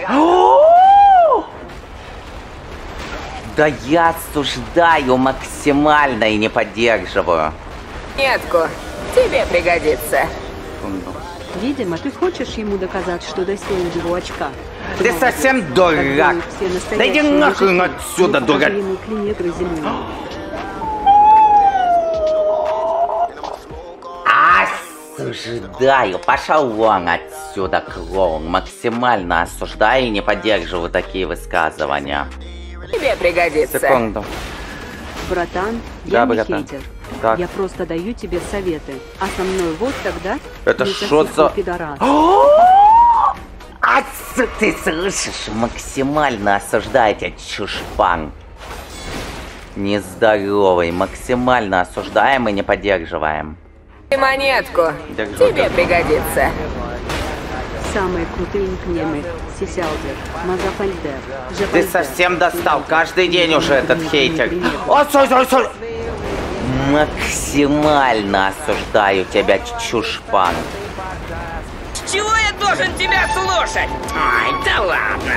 Да я осуждаю максимально и не поддерживаю. Монетку. Тебе пригодится. Видимо, ты хочешь ему доказать, что достиг его очка. Ты совсем дурак. Да иди нахрен отсюда, дурак. Осуждаю. Пошел вон отсюда, клоун. Максимально осуждаю и не поддерживаю такие высказывания. Тебе пригодится. Секунду. Братан, я не хейтер. Так. Я просто даю тебе советы. А со мной вот тогда... Это что за... Ты слышишь? Максимально осуждаю тебя, чушпан. Нездоровый. Максимально осуждаем и не поддерживаем. И монетку. Тебе пригодится. Самые крутые никнеймы. Сисялдер, Мазафальдер, Жапальдер. Ты совсем достал. Каждый день уже этот хейтер. О, стой. Максимально осуждаю тебя, чушпан. С чего я должен тебя слушать? Ай, да ладно.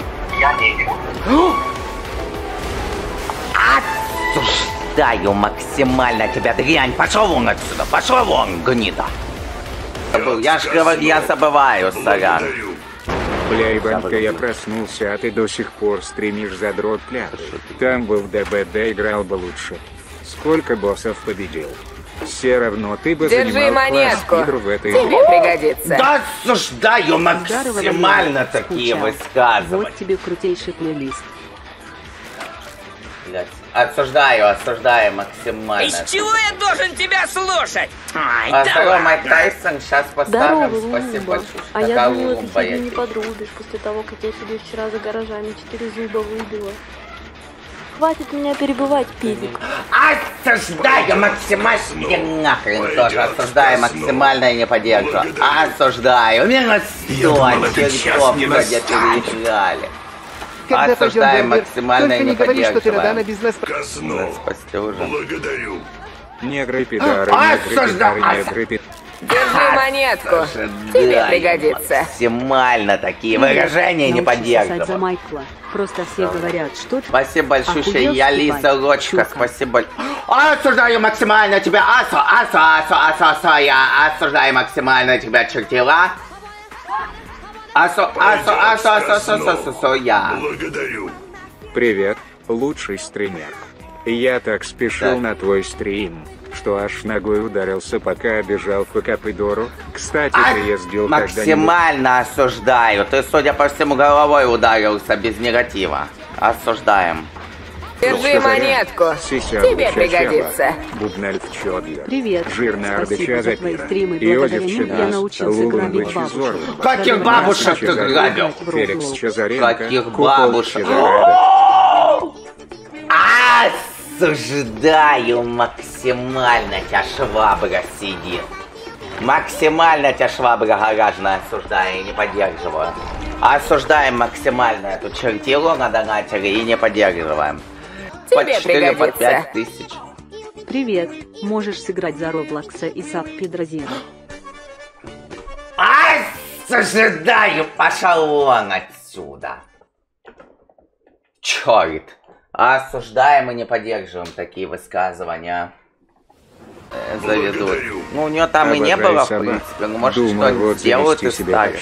Осуждаю максимально тебя, дрянь. Пошел вон отсюда, пошел вон, гнида. Я ж говорю, я забываю, сорян. Бля, Иванка, я проснулся, а ты до сих пор стримишь за дрот пляж. Там бы в ДБД играл бы лучше. Сколько боссов победил? Все равно ты бы держи монетку. В этой тебе пригодится. Да осуждаю максимально такие высказывания. Вот тебе крутейший плейлист. Осуждаю максимально. Из чего я должен тебя слушать? Ай, да Майк Тайсон, сейчас поставим. Спасибо большое. А я думала, ты сегодня не подрубишь после того, как я тебе вчера за гаражами 4 зуба выбила. Хватит меня перебывать, педик. Осуждаю максимально. Иди нахрен тоже. Осуждаю максимально и не поддерживаю. Осуждаю. Минус 100 чертов, где переиграли. Осуждаем максимально и не поддерживаем. Спасти уже. Благодарю. Негры, пидары, негры, пидары. Держи монетку. Тебе пригодится. Максимально такие выражения не поддерживаю. За Майкла. Просто все говорят, что ты... Спасибо большое, я Лиза Лочка, спасибо. Осуждаю максимально тебя, я осуждаю максимально тебя, чертила. Я. Благодарю. Привет, лучший стример. Я так спешил на твой стрим, что аж ногой ударился, пока обижал Факапидору. Кстати, ты ездил максимально осуждаю. Ты, судя по всему, головой ударился без негатива. Осуждаем. Держи монетку. Тебе пригодится. Бубнальф Чодлер. Привет. Жирная Спасибо за твои стримы. Благодаря ним я научился грабить бабушек. Каких бабушек ты грабил? Феликс Чазаренко. Каких бабушек? Осуждаю максимально, тебя швабра сидит. Максимально тебя швабра гаражная осуждаю и не поддерживаю. Осуждаем максимально эту чертилу на донатере и не поддерживаем. Тебе пригодится. По 5000. Привет. Можешь сыграть за Роблокса и Сап Педрозина. Осуждаю, пошел вон отсюда. Черт. Осуждаем и не поддерживаем такие высказывания. Заведут. Ну, у нее там и не было, в принципе. Ну, может, что-нибудь сделают и ставят.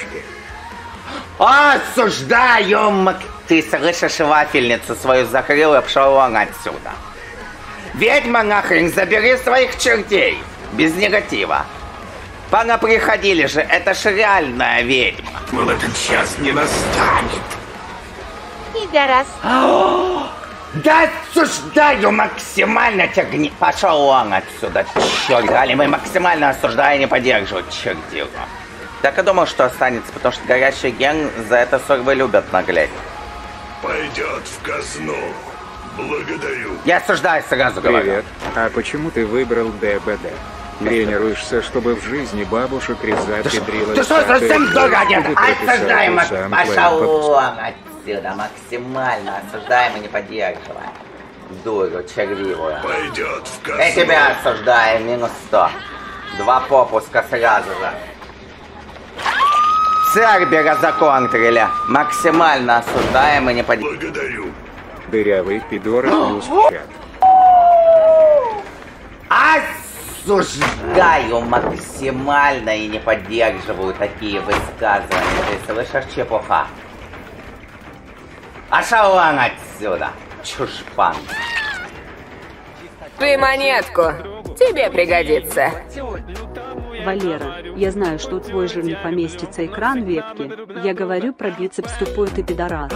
Осуждаю! Ты слышишь, вафельницу свою закрыл и пошел вон отсюда. Ведьма нахрен, забери своих чертей. Без негатива. Пана приходили же, это ж реальная ведьма. Но этот час не настанет. Пидорас. Да осуждаю максимально тебя пошел он отсюда, черт. Дали мы максимально осуждаю и не поддерживают чертилу. Так и думал, что останется, потому что горящий ген за это сорвы любят наглеть. Пойдет в казну. Благодарю. Я осуждаю, сразу говорю. Привет. А почему ты выбрал ДБД? Тренируешься, чтобы в жизни бабушек резать и дрилать. Ты что, совсем дурак? Осуждаем, пошел он отсюда, максимально осуждаем и не поддерживаем. Дуру червивую. Пойдет в казну. И тебя осуждаем, минус 100. 2 попуска сразу же. Цербера законтрили. Максимально осуждаем и не поддерживаем. Благодарю. Дырявый пидор плюс чат. Осуждаю максимально и не поддерживаю такие высказывания. Ты слышишь, чепуха? Ашалан отсюда, чушпан. Ты монетку. Тебе пригодится. Валера, я знаю, что у твой жир не поместится экран вебки. Я говорю про бицепс, тупой ты пидорас.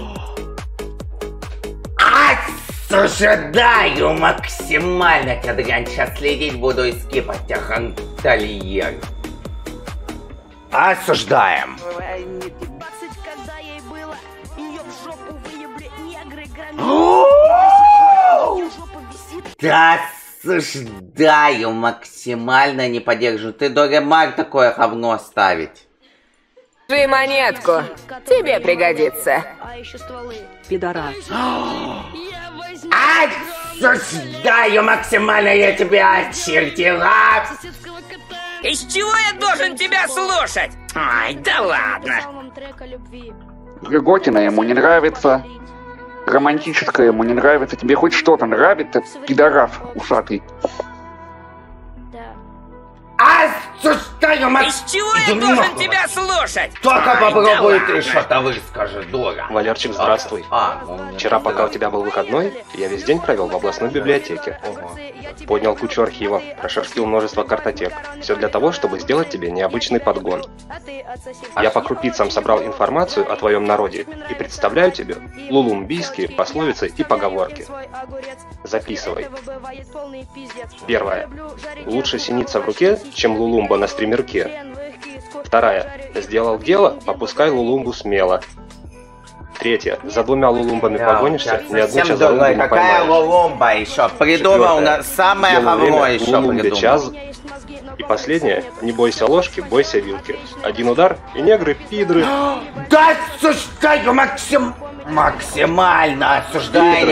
Осуждаю максимально, тебя дрянь, сейчас следить буду и скипать тебя, хантальер. Осуждаем. Да, осуждаю максимально, не поддерживаю. Ты, Доремар, такое говно ставить. Ты монетку. Тебе пригодится. Пидорас. Осуждаю максимально, я тебя очертила. Из чего я должен тебя слушать? Ай, да ладно. Готина ему не нравится. Романтическое ему не нравится. Тебе хоть что-то нравится, пидорас усатый? Осуждаю максимально. Из чего я должен тебя слушать? Только попробуй ты что-то выскажи, дура. Валерчик, здравствуй. Вчера, пока у тебя был выходной, я весь день провел в областной библиотеке. Поднял кучу архивов, прошерстил множество картотек. Все для того, чтобы сделать тебе необычный подгон. Я по крупицам собрал информацию о твоем народе и представляю тебе лулумбийские пословицы и поговорки. Записывай. Первая. Лучше синица в руке, чем лулумба на стримерке. Вторая. Сделал дело, попускай лулумбу смело. Третья. За двумя лулумбами погонишься, ни одну чазарумбу не какая поймаешь. лулумба еще? Придумал на самое говно еще придумал. Час. И последнее. Не бойся ложки, бойся вилки. Один удар, и негры пидры. Да, осуждаю максимально осуждаю.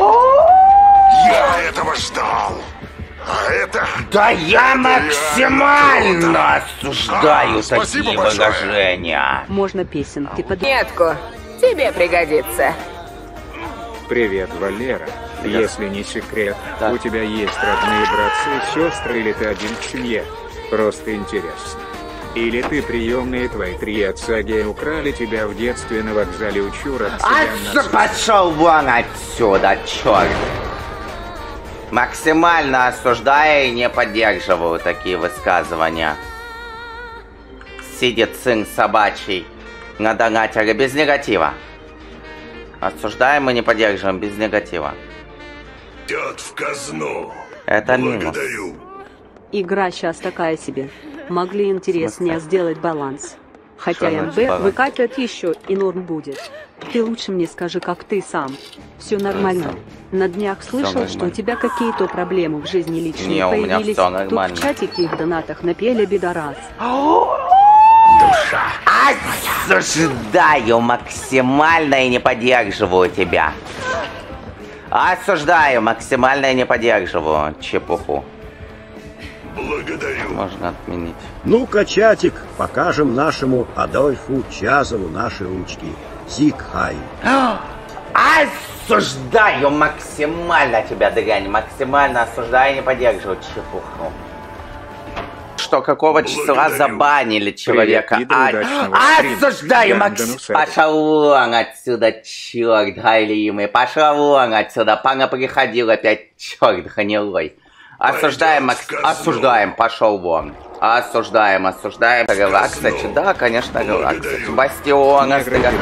Я этого ждал. А это... Да я максимально осуждаю такие выражения. Можно песенки под... Монетку. Тебе пригодится. Привет, Валера. Если не секрет, у тебя есть родные братцы и сестры, или ты один в семье? Просто интересно. Или ты приемные, твои три отца геи украли тебя в детстве на вокзале у Чура? Пошел вон отсюда, черт. Максимально осуждаю и не поддерживаю такие высказывания. Сидит сын собачий на донатере без негатива. Осуждаем и не поддерживаем без негатива. Идет в казну. Это минус. Игра сейчас такая себе. Могли интереснее сделать баланс. Хотя МБ выкатят еще и норм будет. Ты лучше мне скажи, как ты сам. Все нормально. На днях слышал, что у тебя какие-то проблемы в жизни личные появились. Тут в чатике и в донатах напели бедорас. Душа. Осуждаю максимально и не поддерживаю тебя. Осуждаю максимально и не поддерживаю чепуху. Благодарю. Можно отменить. Ну-ка, чатик, покажем нашему Адольфу Чазову наши ручки. Зиг-хай. Осуждаю максимально тебя, дрянь. Максимально осуждаю и не поддерживаю чепуху. Что, какого числа забанили человека? Осуждаю максимально. Пошел вон отсюда, черт, галимый. Пошел вон отсюда. Пана приходил опять, черт, гнилой. Осуждаем, осуждаем, пошел вон. Осуждаем. Релаксач, да, конечно, релаксач. Бастион, осуждаю,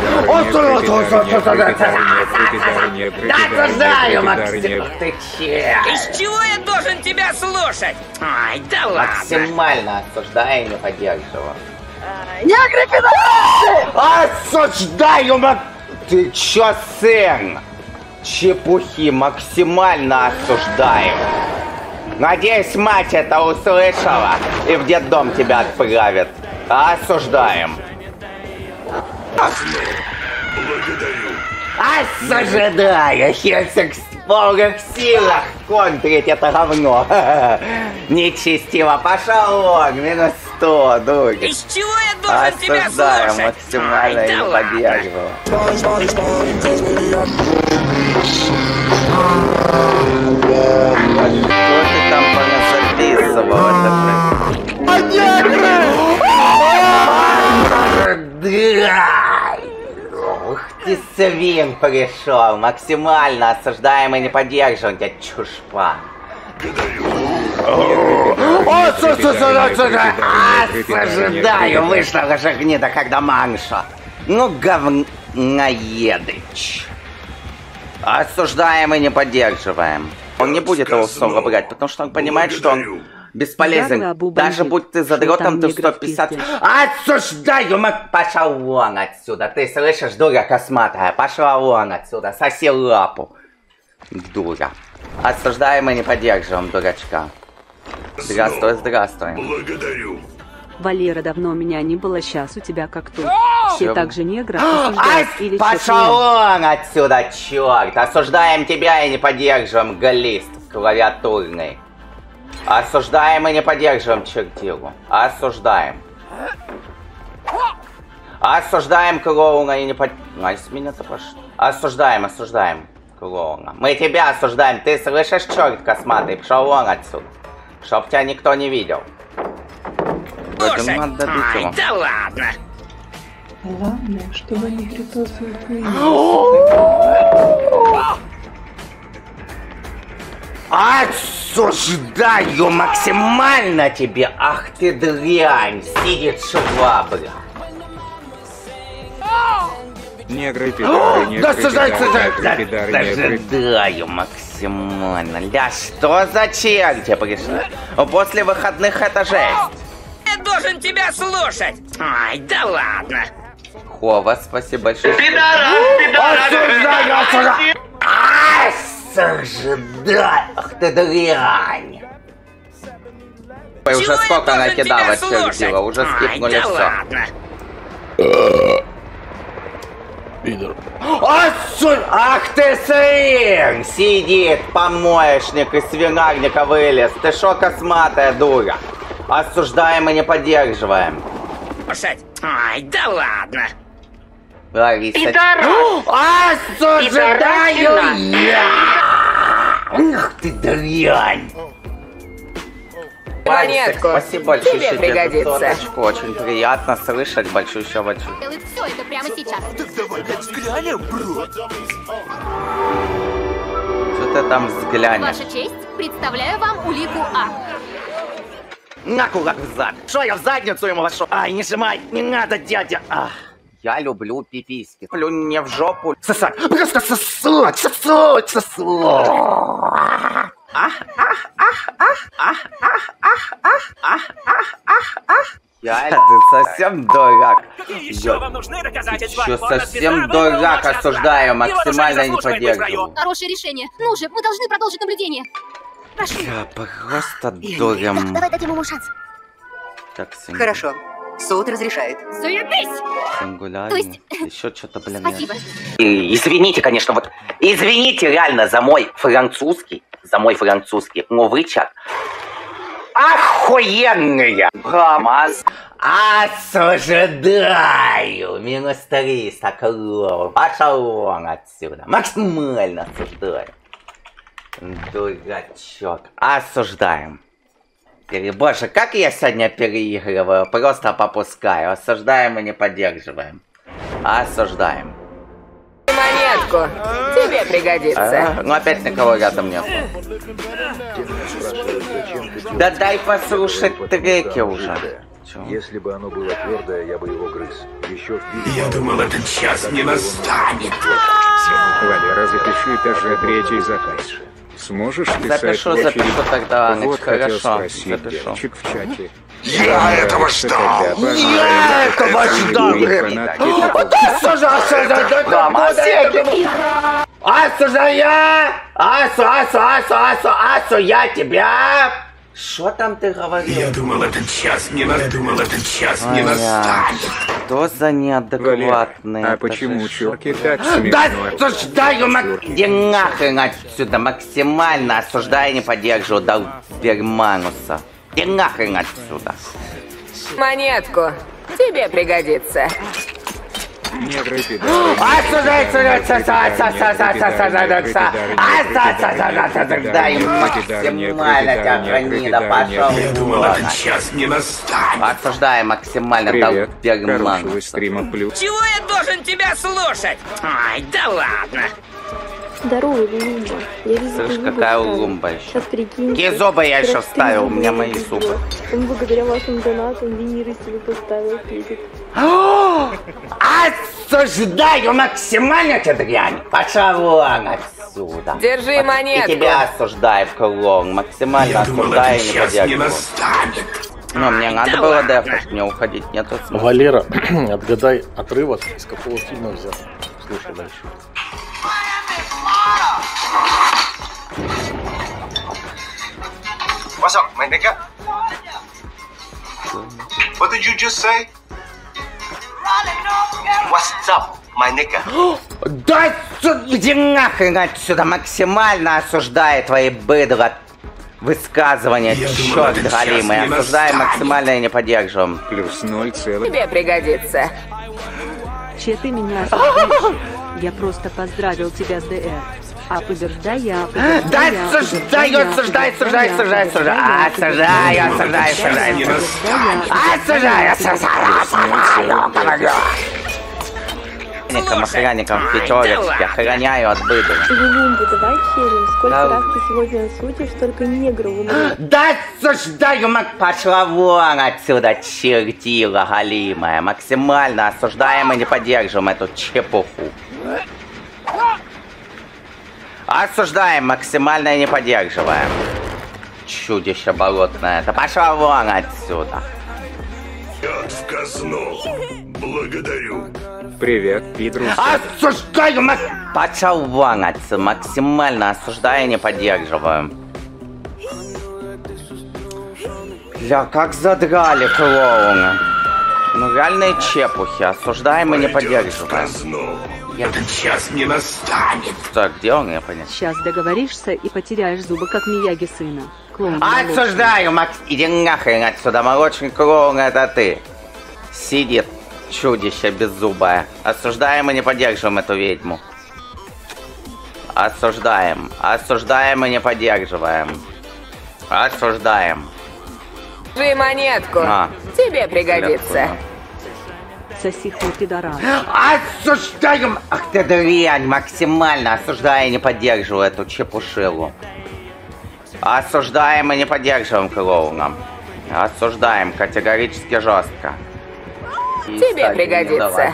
Максим, ты че? Из чего я должен тебя слушать? Ай, да ладно. Максимально осуждаю и не поддерживаю. Негры пидорасы! Осуждаю, ты чё, сын? Чепухи, максимально осуждаю. Надеюсь, мать это услышала и в детдом тебя отправят. Осуждаем. Благодарю. Осуждаю, Херсик полных силах контрить это говно. Нечестиво. Пошел вон, минус 100, дурь. Из чего я должен тебя Осуждаю, слушать? максимально Ай, да не ладно. поддерживаю. Что ты там понасописывал? Ух ты, свин пришел. Максимально осуждаем и не поддерживаем тебя, чушпан. Осуждаю, вышла уже гнида, когда манша. Ну, говноедыч. Осуждаем и не поддерживаем. Он не будет его снова брать, потому что он понимает, что он бесполезен. Даже будь ты задротом, ты 150... Осуждаю! Пошел вон отсюда! Ты слышишь, дура косматая? Пошла вон отсюда! Соси лапу! Дура. Осуждаем и не поддерживаем дурачка. Здравствуй, здравствуй. Благодарю. Валера, давно у меня не было, сейчас у тебя как тут. Все так же негров осуждают или Пошел вон отсюда, черт! Осуждаем тебя и не поддерживаем, глист клавиатурный. Осуждаем и не поддерживаем чертилу. Осуждаем. Осуждаем клоуна и не поддерживаем. Ай, с меня-то пошло. Осуждаем клоуна. Мы тебя осуждаем. Ты слышишь, черт косматый? Пошел вон отсюда. Чтоб тебя никто не видел. Слушай, ай, да ладно. Главное, чтобы не припасывал Осуждаю максимально тебе. Ах ты дрянь. Сидит швабра. Негры, пидары, негры, пидары, негры. Осуждаю максимально. Ля, что за черти пришли? После выходных это жесть. Я должен тебя слушать. Ай, да ладно. Хова, спасибо большое. Осуждаю! Ах ты дрянь! Ой, уже сколько накидала чертила, уже скипнули все. Ах ты свин! Сидит помоечник из свинарника вылез. Ты шо, косматая дура? Осуждаем и не поддерживаем. Слушать. Ай, да ладно. Лариса. Осуждаю я! Ах ты дрянь! Монетку. Спасибо большое. Тебе пригодится. Очень приятно слышать большую щелочку. Делай все это прямо сейчас. Так давай взглянем, бро. Что ты там взглянешь? Ваша честь, представляю вам улику А. На кулак в зад. Что я в задницу ему вошел? Ай, не сжимай, не надо, дядя. Я люблю пиписьки. Плюнь мне в жопу. Сосать. Просто сосать. Я, ты совсем дурак. Еще вам нужны доказательства? Еще совсем дурак, осуждаю, максимально не поддерживаю. Хорошее решение. Ну же, мы должны продолжить наблюдение. Прошу. Я просто дурем. Давай дадим ему шанс. Так, Хорошо. Суд разрешает. Заебись! Сингулярно. То есть... Еще что-то, блин. Спасибо. Извините, конечно, вот. Извините реально за мой французский. Но вы, чат, охуенные! Гамаз. Осуждаю! Минус 300 клоун. Пошел вон отсюда. Максимально осуждаю. Дурачок. Осуждаем. Боже, как я сегодня переигрываю. Просто попускаю. Осуждаем и не поддерживаем. Осуждаем. Монетку. Тебе пригодится. Ну опять никого рядом нет. Да дай послушать треки уже. Если бы оно было твердое, я бы его грыз. Еще Я думал, этот час не настанет. Валера, запиши даже третий заказ. Сможешь писать запишу тогда, вот хорошо, хотел спросить, запишу. девочек в чате. Я этого ждал! Я этого ждал! Асу, я тебя! Что там ты говорил? Я думал, этот час не настанет. Что за неадекватный? А почему чурки так Да смешно? осуждаю, иди нахрен отсюда, максимально осуждаю, не поддерживаю Добермануса. Иди нахрен отсюда. Монетку. Тебе пригодится. Негры пидоры. Я думал, этот час не настанет. Осуждаем максимально Добермануса. Чего я должен тебя слушать? Ай, да ладно. Здорово, Лумба. Я вижу, Слышь, какая Лумба еще? Сейчас прикинь. Какие зубы я еще вставил? У меня мои зубы. Он благодаря вашим донатам виниры себе поставил, Петик. Осуждаю максимально эту дрянь. Пошла вон отсюда. Держи монетку. И тебя осуждаю, клоун. Максимально осуждаю и не поддерживаю. Но мне надо было дефать, мне уходить нету смысла. Валера, отгадай отрывок, из какого фильма взят. Слушай дальше. What's up, my nigga? What did you just say? What's up, my nigga? Да иди нахрен отсюда, максимально осуждаю твои быдло высказывания, черт галимый. Осуждаю максимально и не поддерживаем. Плюс 0 Тебе пригодится. Че ты меня осуждаешь? Я просто поздравил тебя с ДР. А побеждай. Да осуждаю. Охранником в пятерочке, охраняю от быдла. Лумба, давай челлендж. Сколько раз ты сегодня осудишь, столько негров умрет. Да осуждаю, пошла вон отсюда, чертила галимая. Максимально осуждаем и не поддерживаем эту чепуху. Осуждаем максимально и не поддерживаем. Чудище болотное. Это пошла вон отсюда. Яд в казну. Благодарю. Привет, пидрус. Осуждаю, пошел вон отсюда. Максимально осуждаю и не поддерживаем. Бля, как задрали клоуна. Ну реальные чепухи. Осуждаем и не поддерживаем. Этот час не настанет. Так, где он, я понял? Сейчас договоришься и потеряешь зубы, как Мияги сына. Клоун. Осуждаю, Макс. Иди нахрен отсюда, молочный клоун, это ты. Сидит чудище беззубое. Осуждаем и не поддерживаем эту ведьму. Осуждаем. Осуждаем и не поддерживаем. Осуждаем. Держи монетку. Тебе пригодится. Соси хуй, пидорас. Осуждаем! Ах ты дрянь, максимально осуждаю и не поддерживаю эту чепушилу. Осуждаем и не поддерживаем клоуна. Осуждаем категорически жестко. И, тебе кстати, пригодится.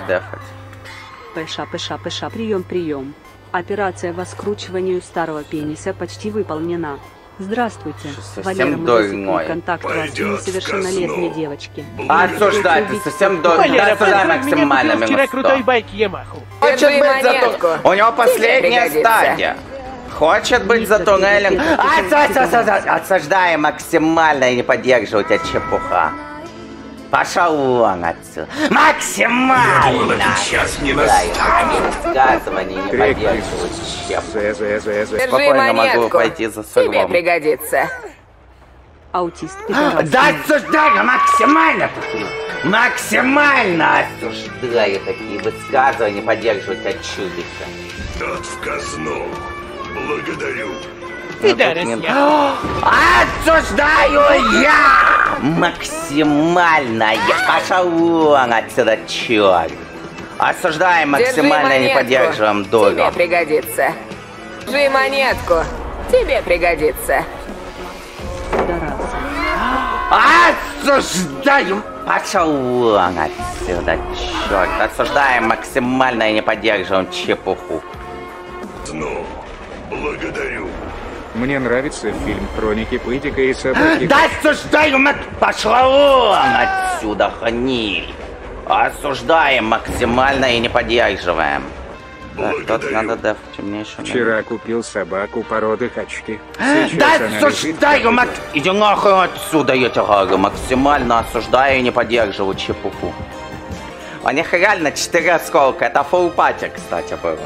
Пыша, прием. Операция по скручиванию старого пениса почти выполнена. Здравствуйте, Валера, мы засекли контакт вас с несовершеннолетней девочки. Осуждать, ты совсем осуждай максимально минус 100. Хочет быть зато... У него последняя стадия. Хочет быть за туннелем. Осуждаем максимально и не поддерживать от чепуха. Пошел вон отсюда. Максимально! Сейчас не настанет. Высказывание не поддерживать чепуху. Спокойно могу пойти за тебе сыром. пригодится. Аутист. Да осуждаю максимально такие. Максимально осуждаю такие высказывания, поддерживать от чудища. Яд в казну. Благодарю. Осуждаю я! Максимально! Я пошел вон отсюда, черт! Осуждаем максимально и не поддерживаем долю. Тебе пригодится. Держи монетку. Тебе пригодится. Осуждаю! Пошел вон отсюда, черт! Осуждаем максимально и не поддерживаем чепуху. Благодарю. Мне нравится фильм «Хроники Пытика и собаки». Да осуждаю, пошла вон отсюда, ханиль! Осуждаем максимально и не поддерживаем. Так, тут надо деф темнейший. Вчера купил собаку породы хачки. Да, осуждаю, иди нахуй отсюда, я тебя говорю. Максимально осуждаю и не поддерживаю чепуху. У них реально 4 осколка. Это фулл пати, кстати, было.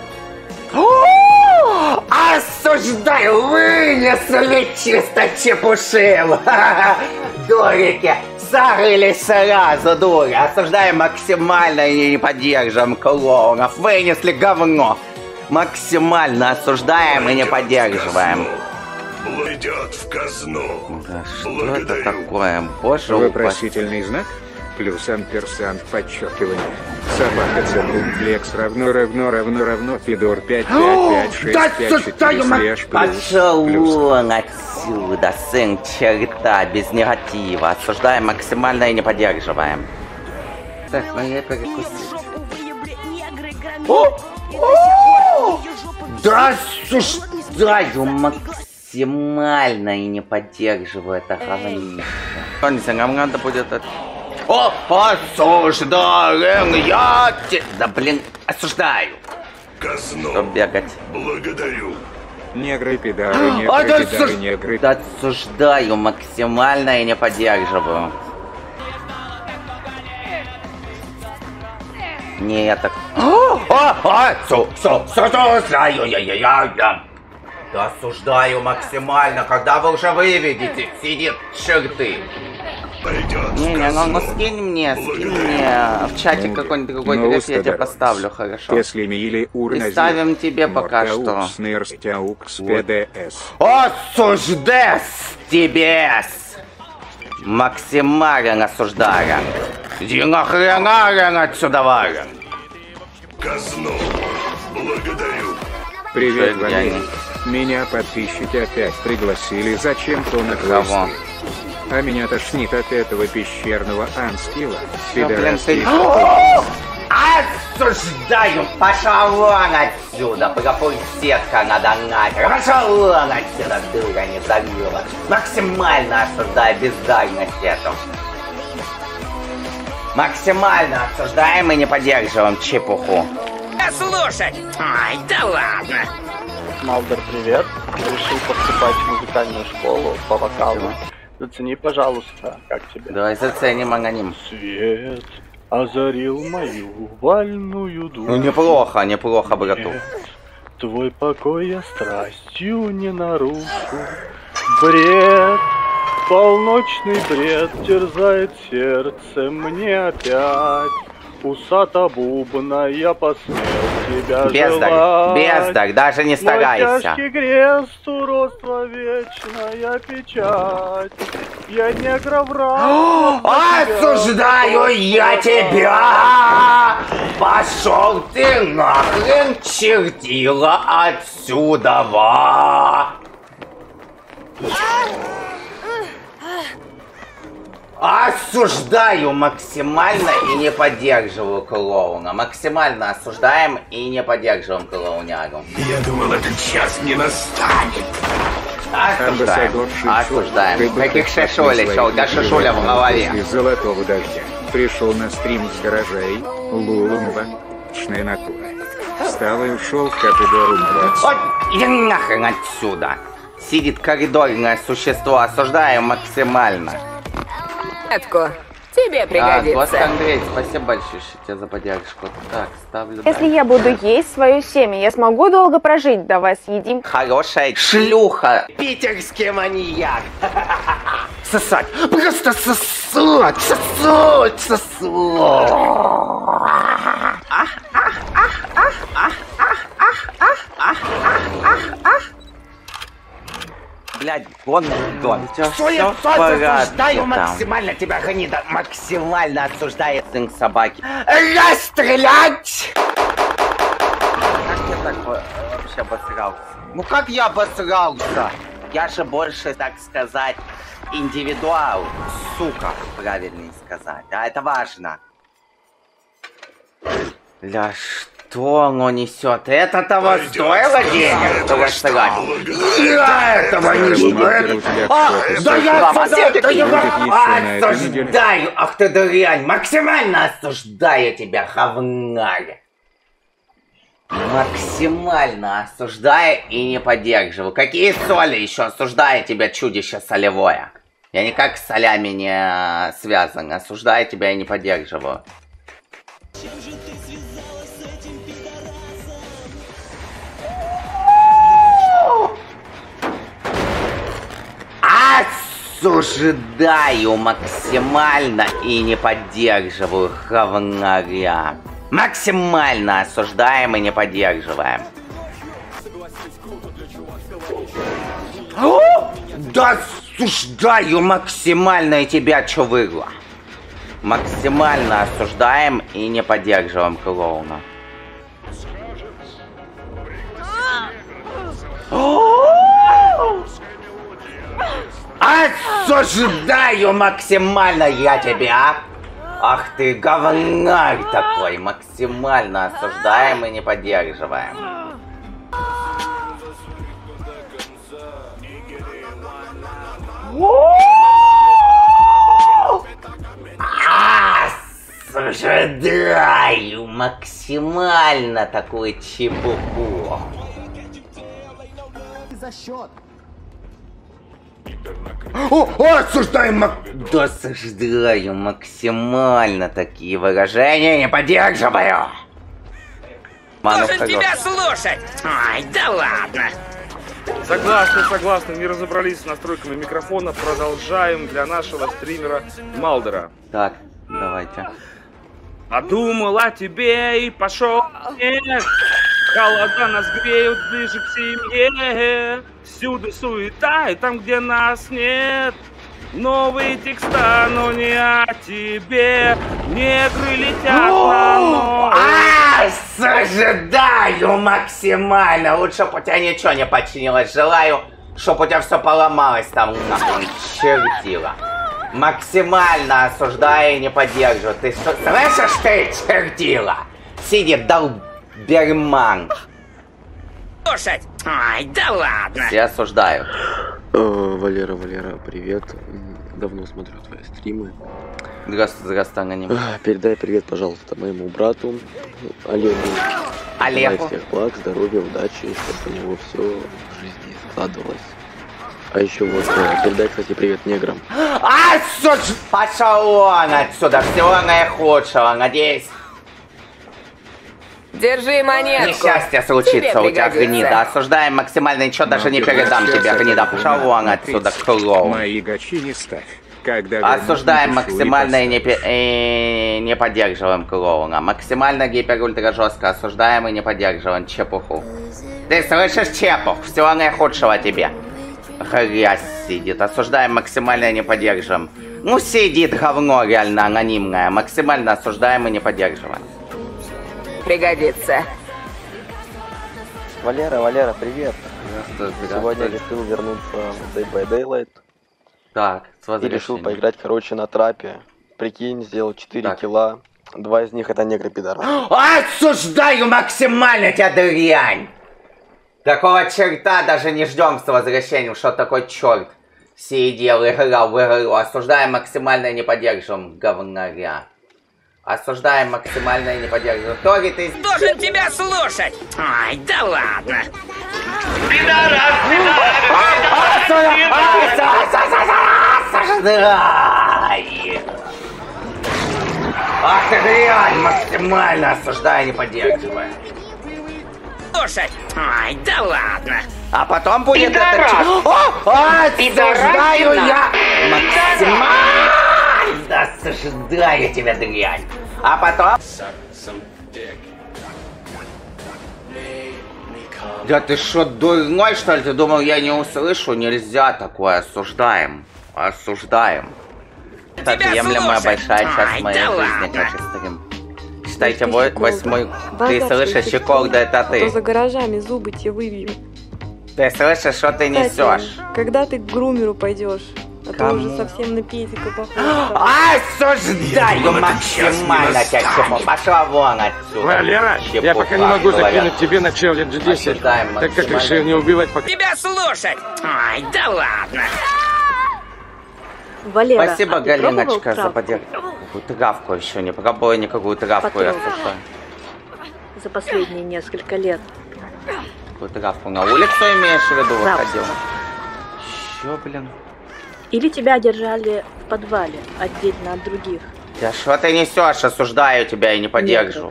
Осуждаю, вынесли чисто чепушил. Дурики, зарылись сразу, дури. Осуждаем максимально и не поддерживаем клоунов. Вынесли говно. Максимально осуждаем и не поддерживаем. Идет в казну. Да, что это такое? Боже, вопросительный знак? Плюс амперсант подчеркивание. Собака циркумфлекс равно Федор 5 5 5 6 5 4 слэш плюс. Пошел вон отсюда, сын черта, без негатива. Осуждаем максимально и не поддерживаем. Так, ну я перекусил. Да, осуждаю максимально и не поддерживаю это говнище. Нам надо будет это... О, осуждаем, я тебя... Да блин, осуждаю. Казну. Чтоб бегать. Благодарю. Негры, пидары, негры. Да осуждаю максимально и не поддерживаю. Не, я так... Осуждаю, да осуждаю максимально, когда вы уже выведете, сидит черты. Не, ну скинь мне в чатик какой-нибудь другой деф, я тебе поставлю, хорошо. И ставим тебе пока что. Осуждес тебес! Максимален осуждаю. Иди нахрен отсюда, варен. Казну. Благодарю. Привет, Валерий. Меня подписчики опять пригласили зачем-то на квесты. А меня тошнит от этого пещерного анскилла. Осуждаю! Пошел вон отсюда! Пропустетка надо нахер! Пошел вон отсюда, дура не забила! Максимально осуждаю бездарность эту! Максимально осуждаем и не поддерживаем чепуху! Слушать! Ай, да ладно! Малдер, привет! Решил поступать в музыкальную школу по вокалу. Зацени, пожалуйста, как тебе? Давай заценим аноним. Свет озарил мою вольную душу. Ну неплохо, брату. Твой покой я страстью не нарушу. Бред, полночный бред терзает сердце мне опять. Усата бубна, я посмел тебя желать. Бездарь, даже не старайся. Мой тяжкий крест, уродство, вечная печать. Я негра враг. Осуждаю я тебя! Пошел ты нахрен, чертила отсюда! Осуждаю максимально и не поддерживаю клоуна. Максимально осуждаем и не поддерживаем клоуняру. Я думал, этот час не настанет. Осуждаем. Каких шишулей, шел? Да шишуля в голове. Из золотого дождя. Пришел на стрим с гаражей. Лулумба. Шная натура. Встал и ушел в кафедру. Вот, иди нахрен отсюда. Сидит коридорное существо. Осуждаем максимально. Тебе пригодится. Гост Андрей, спасибо большое тебе за поддержку. Так, ставлю. Если я буду есть свое семя, я смогу долго прожить, давай съедим. Хорошая шлюха. Питерский маньяк. Сосать. Просто сосать. Блядь, гон. Что я осуждаю максимально тебя, гнида. Максимально осуждает сын собаки. Расстрелять! Как я так вообще обосрался? Ну как я обосрался? Я же больше, так сказать, индивидуал. Сука, правильнее сказать. А это важно. Ля, что оно несет? Это того стоило денег, что расстрелять? Я этого не знаю. Да я осуждаю! Ах ты дрянь! Максимально осуждаю тебя, говнарь! Максимально осуждаю и не поддерживаю. Какие соли еще осуждаю тебя, чудище солевое? Я никак с солями не связан. Осуждаю тебя и не поддерживаю. Осуждаю максимально и не поддерживаю говнаря. Максимально осуждаем и не поддерживаем. Да осуждаю максимально и тебя чё выгло. Максимально осуждаем и не поддерживаем клоуна. Осуждаю максимально я тебя. Ах ты говнарь такой. Максимально осуждаем и не поддерживаем. Осуждаю максимально такую чепуху. За счет. Осуждаю максимально такие выражения, не поддерживаю. Должен тебя слушать. Ай, да ладно. Согласны, не разобрались с настройками микрофона. Продолжаем для нашего стримера Малдера. Так, давайте. Подумал о тебе и пошел. Нет. Холода нас греют ближе к семье. Всюду суета, и там, где нас нет. Новые текста, но не о тебе. Негры летят на нос. Осуждаю максимально. Лучше бы у тебя ничего не починилось. Желаю, чтобы у тебя все поломалось там, нахуй, чертила. Максимально осуждаю и не поддерживаю. Ты слышишь, ты чертила? Сидит долберман. Слушать. Ай, да ладно. Все осуждаю. Валера, привет. Давно смотрю твои стримы. Здравствуй, аноним. Передай привет, пожалуйста, моему брату Олегу. Олегу. Всех благ, здоровья, удачи, чтобы у него все в жизни складывалось. А еще вот, передай, кстати, привет неграм. Пошел он отсюда, всего наихудшего, надеюсь. Держи монетку. Несчастье случится у тебя, гнида. Осуждаем максимально, ничего даже не передам тебе, гнида. Пошел вон отсюда, клоун. Мои гачи не ставь. Осуждаем максимально и не поддерживаем клоуна. Максимально гипер-ультра жестко осуждаем и не поддерживаем чепуху. Ты слышишь, чепух? Всего наихудшего тебе. Хрясь сидит. Осуждаем максимально и не поддерживаем. Ну сидит говно реально анонимное. Максимально осуждаем и не поддерживаем. Пригодится. Валера, привет. Сегодня решил вернуться в Day by Daylight. Так, и решил поиграть, короче, на трапе. Прикинь, сделал 4 килла. 2 из них это негры-пидоры. Осуждаю максимально тебя, дрянь! Такого черта даже не ждем с возвращением, что такой черт сидел, играл в игру. Осуждаем максимально и не поддерживаем говнаря. Осуждаем максимально и не поддерживаем. Тори, ты... Должен тебя слушать! Ай, да ладно! Осуждай! Ах ты дрянь! Максимально осуждаю и не поддерживаю. Слушать! Ай, да ладно! А потом будет это... Осуждаю я! Максимально осуждаю тебя, дрянь! А потом... Да ты что, дурной, что ли? Ты думал, я не услышу? Нельзя такое. Осуждаем. Осуждаем. Это отъемлемая большая часть моей жизни, как и стрим. Считайте, 8-й... Ты слышишь, Чиколда, это ты. А то за гаражами зубы тебе выбью. Ты слышишь, что ты несешь? Когда ты к грумеру пойдешь? А то уже совсем на педика похож. Осуждаю максимально тебя, чепо. Пошла вон отсюда. Валера, я пока не могу закинуть тебе на челлендж 10, так как решил не убивать пока... Тебя слушать! Ай, да ладно! Валера, спасибо, Галиночка, за поддержку. Какую травку еще не пробую, никакую травку я слушаю. за последние несколько лет. Какую травку на улицу имеешь в виду выходил? Чё, блин? Или тебя держали в подвале, отдельно от других? Да что ты несешь? Осуждаю тебя и не поддерживаю.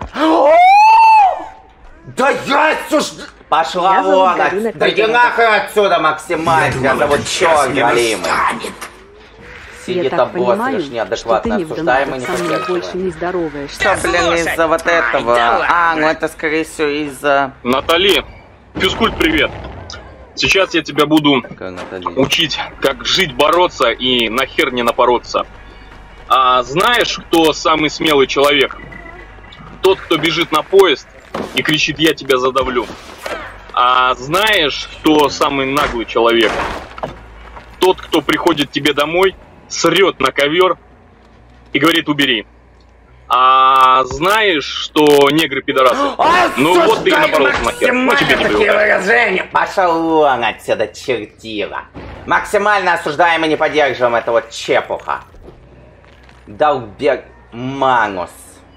Да я осуждаю! Пошла вон! Да иди нахуй отсюда максимально! Тебя зовут черт галимый! Сидит обоссрешь, неадекватно осуждаемый, не поддерживаем. Больше не здороваешься. Что, блин, из-за вот этого? А, ну это скорее всего из-за... Натали, физкульт, привет. Сейчас я тебя буду учить, как жить, бороться и нахер не напороться. А знаешь, кто самый смелый человек? Тот, кто бежит на поезд и кричит: «Я тебя задавлю». А знаешь, кто самый наглый человек? Тот, кто приходит тебе домой, срет на ковер и говорит: «Убери». А знаешь, что негры пидорасы? Ну вот ты и напоролся нахер. Ну тебе не было. Пошел вон отсюда, чертила. Максимально осуждаем и не поддерживаем это вот чепуха. Долбер Манус.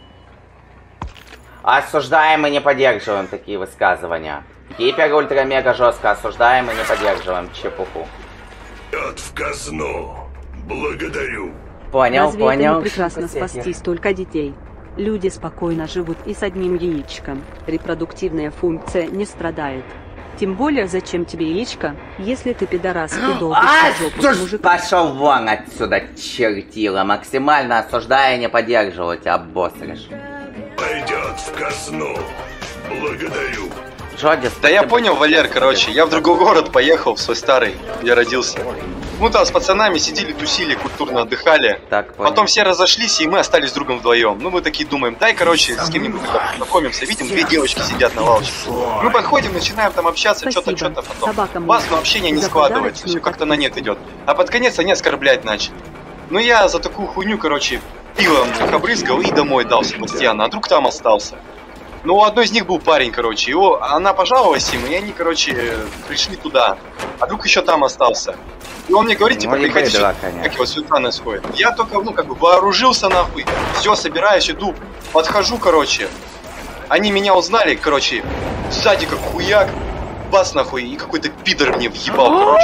Осуждаем и не поддерживаем такие высказывания. Гипер ультра-мега жестко осуждаем и не поддерживаем чепуху. В казну. Благодарю. Понял, Разве понял. это не прекрасно спасти столько детей? Люди спокойно живут и с одним яичком. Репродуктивная функция не страдает. Тем более, зачем тебе яичко, если ты пидорас и долбишь жопу? Пошел вон отсюда, чертила. Максимально осуждая и не поддерживаю тебя, обосришь. Пойдет в казну. Благодарю. Джодис, да я понял, Валер, короче, я в другой город поехал, в свой старый, где родился. Мы там с пацанами сидели, тусили, культурно отдыхали. Так, потом все разошлись, и мы остались с другом вдвоем. Ну, мы такие думаем, дай, короче, с кем-нибудь познакомимся. Видим, две девочки сидят на лавочке. Мы подходим, начинаем там общаться, что-то потом. Вас, но общение не складывается, все как-то на нет идет. А под конец они оскорблять начали. Ну, я за такую хуйню, короче, пивом их обрызгал и домой дал Себастьяна, а друг там остался. Ну, у одной из них был парень, короче, она пожаловалась им, и они, короче, пришли туда. А друг еще там остался. И он мне говорит, типа, приходи, как его Светлана сходит. Я только, ну, как бы, вооружился, нахуй, все, собираюсь, иду, подхожу, короче. Они меня узнали, короче, сзади как хуяк, бас, нахуй, и какой-то пидор мне въебал, короче.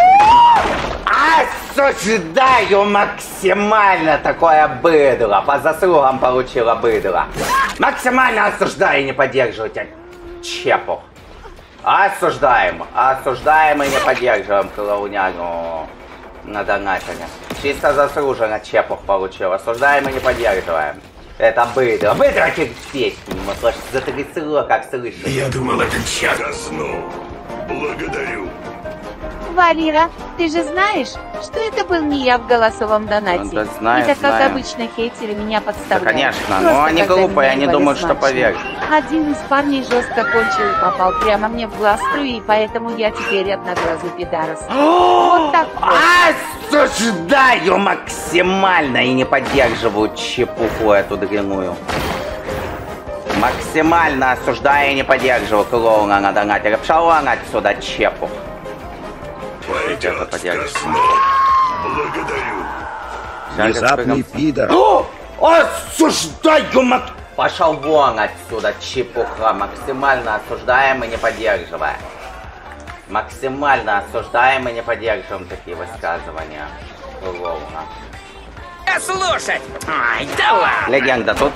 Осуждаю максимально такое быдло. По заслугам получила быдло. Максимально осуждаю и не поддерживайте чепух. Осуждаем. Осуждаем и не поддерживаем клоунягу на донатине. Чисто заслуженно чепух получил. Осуждаем и не поддерживаем. Это быдло. Быдло терпеть не могу. Затрясло, как слышно. Я думал, это час. Казну. Благодарю. Валера, ты же знаешь, что это был не я в голосовом донате. Да, знаю, это, как знаю. обычно, хейтеры меня подставляют. Да, конечно, просто но они глупые, они думают, что поверят. Один из парней жестко кончил и попал прямо мне в глаз струю, и поэтому я теперь одноглазый пидорас. Вот так вот. Осуждаю максимально и не поддерживаю чепуху эту дряную. Максимально осуждаю и не поддерживаю клоуна на донате. Пшел он отсюда, чепух. Пойдет в казну. Благодарю. Внезапный пидор. Осуждаю Пошел вон отсюда, чепуха. Максимально осуждаем и не поддерживаем. Максимально осуждаем и не поддерживаем такие высказывания. Клоуна. Слушать! Ай, да ладно! Легенда тут?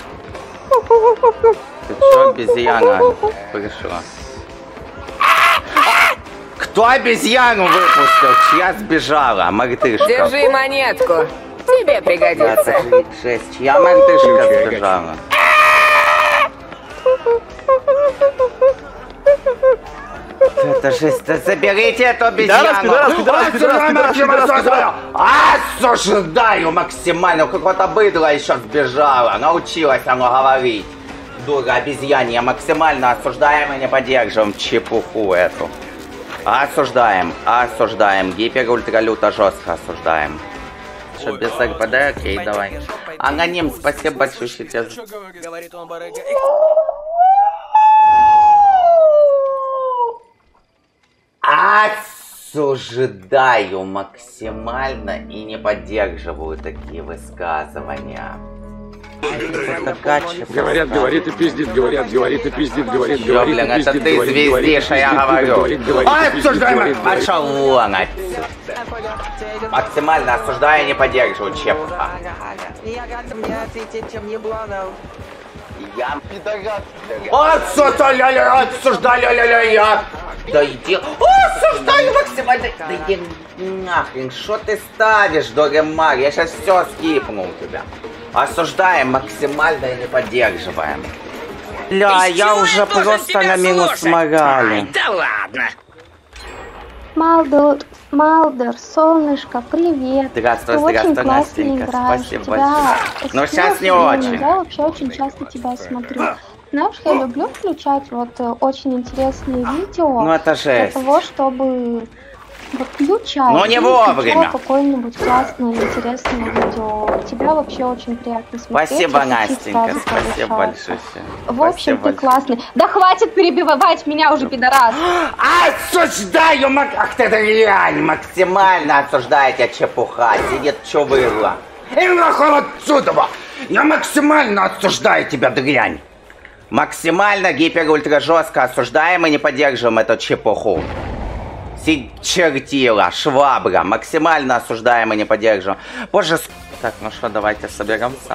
Ты что, обезьяна пришла? Кто обезьяну выпустил? Чья сбежала? Мартышка. Держи монетку. Тебе пригодится. Это жесть. Чья мартышка сбежала? Это жесть. Заберите эту обезьяну. Осуждаю максимально. Какое-то быдло еще сбежало. Научилась оно говорить. Дура обезьянья. Максимально осуждаем и не поддерживаем чепуху эту. Осуждаем, осуждаем. Гипер-ультра-люто жестко осуждаем. Что, без РПД? Окей, давай. Аноним, спасибо большое тебе. Осуждаю максимально и не поддерживаю такие высказывания. Говорят, говорит и пиздит, говорят, говорит и пиздит, говорит, Чё, говорит блин, и это пиздит, ты говорит, звездишь, а я говорю. Осуждаем, говорит. пошел вон отсюда. Максимально осуждаю и не поддерживаю, чепуха. Я осуждаю, я. Да иди. Осуждаю максимально. Да иди нахрен, что ты ставишь, Доремар? Я сейчас все скипну у тебя. Осуждаем максимально и не поддерживаем. Ля, я уже просто на минус морали. Да ладно. Малдер, солнышко, привет. Здравствуй, ты очень здравствуй, классно Настенька. играешь. Спасибо Тебя большое. Но сейчас не очень. Я вообще очень часто тебя смотрю. Знаешь, я люблю включать вот очень интересные видео. Ну это жесть. Для того, чтобы включать. Но не вовремя. Какое-нибудь классное, интересное видео. Тебя вообще очень приятно смотреть. Спасибо, Настенька. Спасибо большое. В общем, ты классный. Да хватит перебивать меня уже, пидорас. Осуждаю, ах ты дрянь, максимально осуждаю тебя, чепуха. Сидит, что вырла. И нахуй отсюда. Я максимально осуждаю тебя, дрянь. Максимально гипер-ультра жестко осуждаем и не поддерживаем эту чепуху. Чертила, швабра. Максимально осуждаем и не поддерживаем. Боже, так, ну что, давайте соберемся.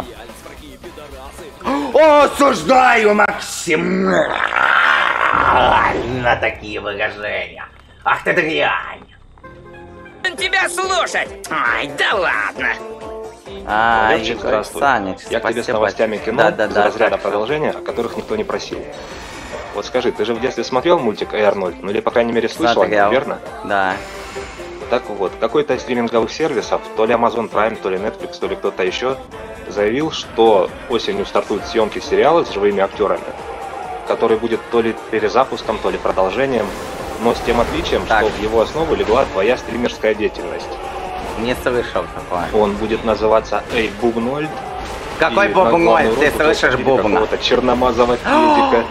Осуждаю максимально такие выражения. Ах ты дрянь. Тебя слушать. Ай, да ладно. Валерчик, здравствуй. Саныч, я к тебе с новостями кино из разряда продолжения, о которых никто не просил. Вот скажи, ты же в детстве смотрел мультик Эй Арнольд? Ну или, по крайней мере, слышал о нем, верно? Да. Так вот, какой-то из стриминговых сервисов, то ли Amazon Prime, то ли Netflix, то ли кто-то еще, заявил, что осенью стартуют съемки сериала с живыми актерами, который будет то ли перезапуском, то ли продолжением, но с тем отличием, что в его основу легла твоя стримерская деятельность. Не слышал такое. Он будет называться Эй Бубнольд. Какой Бубнольд? Ты слышишь Бубна? Какого-то черномазого педика.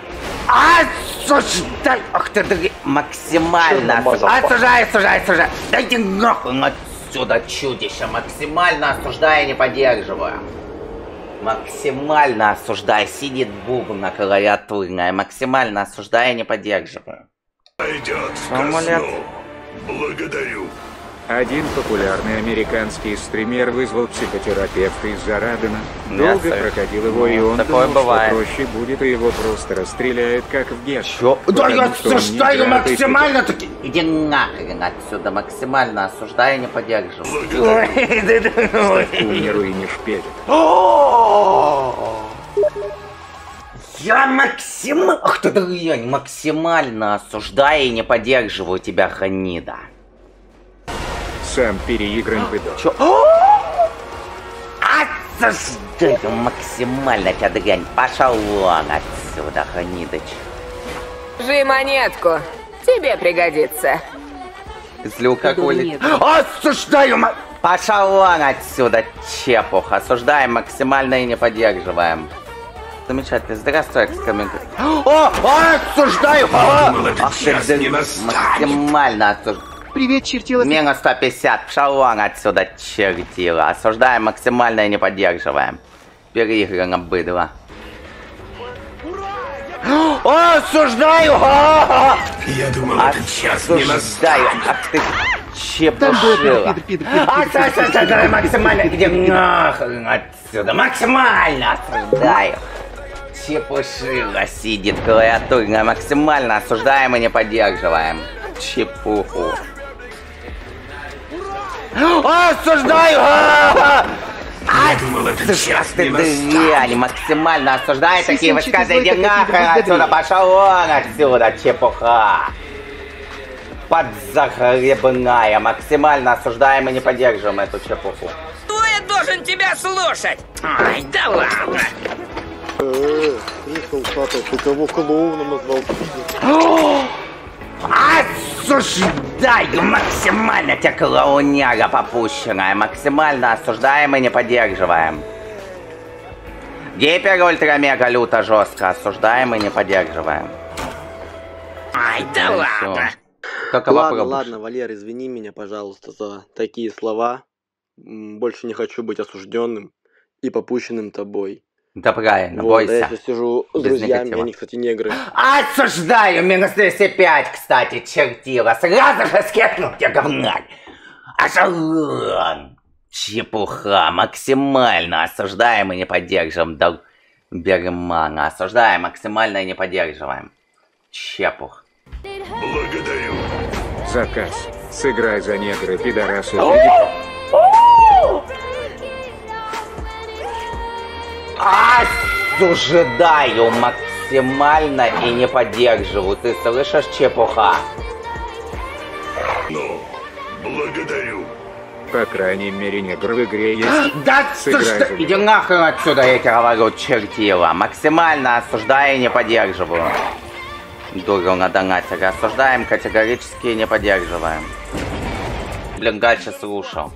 Осуждай! Ах ты дрянь! Максимально осуждай! Дайте нахуй отсюда, чудище! Максимально осуждаю и не поддерживаю. Максимально осуждаю. Сидит бубна клавиатурная. Максимально осуждаю и не поддерживаю. Пойдет ко сну. Благодарю. Один популярный американский стример вызвал психотерапевта из-за Радена. Долго проходил его, и он думал, что проще будет, и его просто расстреляют, как в Гетто. Да я осуждаю максимально таки. Иди нахрен отсюда, максимально осуждаю и не поддерживаю. Умеру и не шпелит. Я максимально... Ах ты дрянь, максимально осуждаю и не поддерживаю тебя, Ханида. Сам переигран выдал. Чё? Осуждаю максимально тебя, дрянь. Пошел вон отсюда, Ханидыч. Жи монетку. Тебе пригодится. Злюка кулит. Осуждаю Пошел вон отсюда, чепух. Осуждаем максимально и не поддерживаем. Замечательно. Здравствуй, экскомментарий. Осуждаю! Максимально осуждаю. Привет, чертила. Минус 150. Пошел вон отсюда, чертила. Осуждаем максимально и не поддерживаем. Переиграно быдло. Осуждаю! Я думал, этот час не настал. Ах ты, чепушила. Осуждаю максимально. Где нахрен отсюда? Максимально осуждаю. Чепушила сидит клавиатурная. Максимально осуждаем и не поддерживаем. Чепуху. Осуждаю! Я думал, этот час не настал. Максимально осуждаю такие высказывания. Иди нахрен отсюда, пошел вон отсюда, чепуха. Подзагребная. Максимально осуждаем и не поддерживаем эту чепуху. Кто я должен тебя слушать? Ай, да ладно. Ты кого клоуном назвал? Осуждаю максимально тебя, клоуняга попущенная. Максимально осуждаем и не поддерживаем. Гипер, ультра, мега, люто, жестко осуждаем и не поддерживаем. Ай, да ладно. Ладно, Валер, извини меня, пожалуйста, за такие слова. Больше не хочу быть осужденным. и попущенным тобой. Да правильно, вот, бойся. Я сейчас сижу с друзьями, они, кстати, негры. Осуждаю, минус 205, кстати, чертила. Сразу же скекнул тебя, говнарь. Ашалон. Чепуха, максимально осуждаем и не поддерживаем. Бермана, осуждаем, максимально и не поддерживаем. Чепух. Благодарю. Заказ. Сыграй за негры, пидорасы. Осуждаю максимально и не поддерживаю. Ты слышишь, чепуха? Ну, благодарю. По крайней мере, негр в игре есть. Да что? Иди нахрен отсюда, я тебе говорю, чертила. Максимально осуждаю и не поддерживаю. Дуру на донате. Осуждаем категорически и не поддерживаем. Блин, дальше слушал.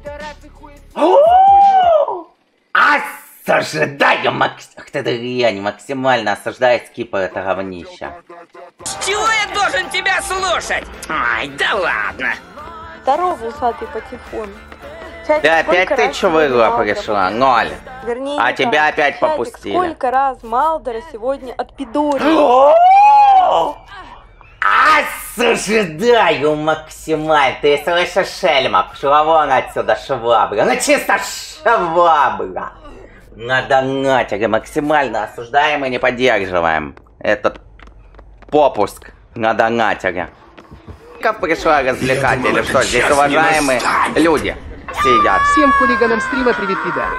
Осуждаю максимально осуждаю скипа это говнище. С чего я должен тебя слушать? Ай, да ладно. Здорово, усатый патефон. Да опять ты чё в игру пришла? 0. Вернее, а тебя опять Чатик, попустили. Сколько раз Малдора сегодня отпидорил? Осуждаю максимально. Ты слышишь, шельма? Пошла вон отсюда, швабра. Ну чисто швабра. Надо натеры. Максимально осуждаем и не поддерживаем этот попуск на донатере. Как пришла развлекать или что? Здесь уважаемые люди сидят. Всем хулиганам стрима привет, пидары.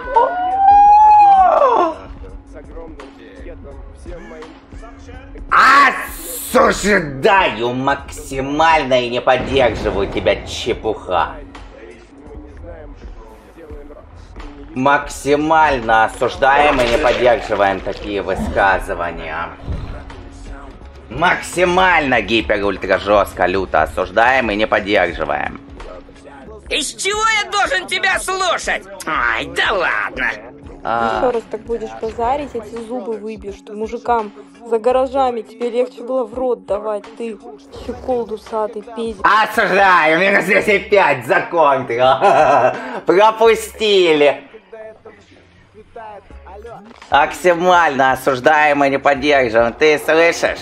Осуждаю максимально и не поддерживаю тебя, чепуха. Максимально осуждаем и не поддерживаем такие высказывания. Максимально гипер-ультра жестко, люто осуждаем и не поддерживаем. Из чего я должен тебя слушать? Ай, да ладно. Еще раз так будешь базарить, эти зубы выбьешь, что мужикам за гаражами тебе легче было в рот давать, ты щекол дусатый, пиздец. Осуждаю, минус 205, законтрил. Пропустили. Максимально осуждаем и не поддерживаем, ты слышишь?